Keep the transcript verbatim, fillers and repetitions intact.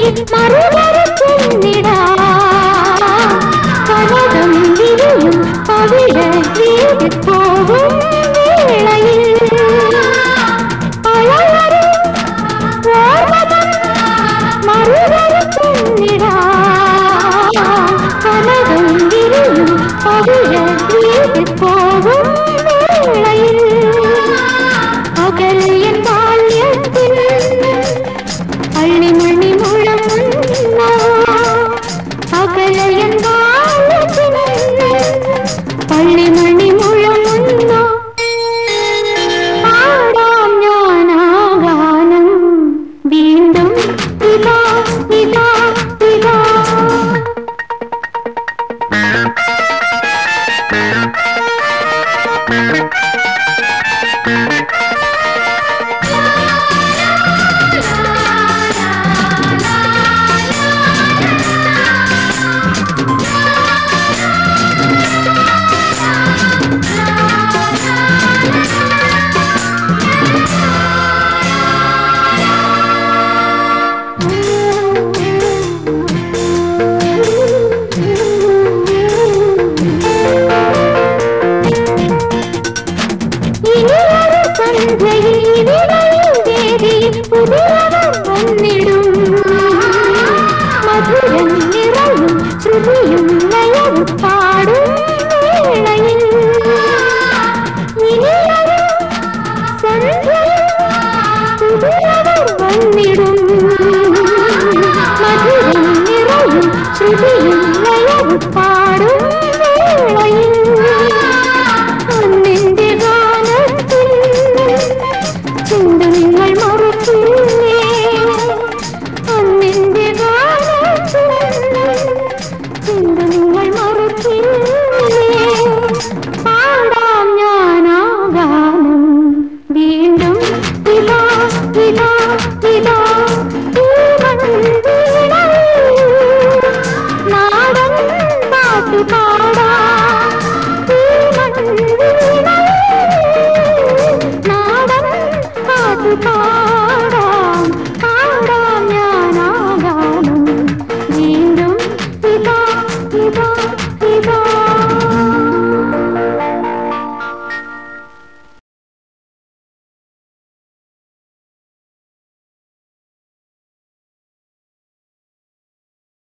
മറുകരക്കുന്നിടാ കനകം വിരിയും അവിടെ വീട് പോകും വേളയിൽ അളവരും ഓർമ്മതൻ മറുകരക്കുന്നിടാ കനകം വിരിയും അവിടെ വീട് പോകും വേളയിൽ അകലയൻ ബാല്യത്തിൽ അള്ളിമണി മുഴങ്ങുന്ന അകലയൻ ബാല്യത്തിൽ അള്ളിമണി മുഴങ്ങുന്ന പാടാം ഞാനാ ഗാനം വീണ്ടും ഇതാ ഇതാ ഇതാ മധുരം നിറയും ശ്രുതിയും ലയവും പാടും വേളയിൽ ഇനിയൊരു സന്ധ്യയിൽ പുതിയവർ വന്നിടും മധുരം നിറയും ശ്രുതിയും ലയവും പാടും വേളയിൽ അന്നിന്റെ ഗാനത്തിൽ ചിന്ത നിങ്ങൾ മറക്കും